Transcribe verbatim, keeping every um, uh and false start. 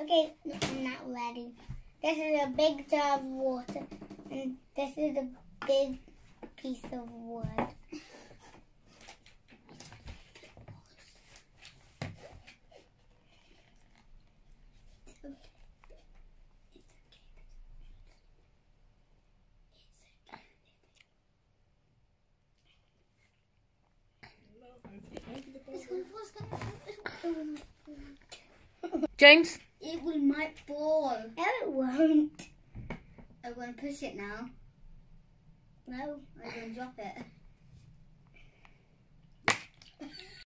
Okay, I'm not ready. This is a big jar of water, and this is a big piece of wood. James? It will might fall. No, it won't. I'm going to push it now. No. I'm going to drop it.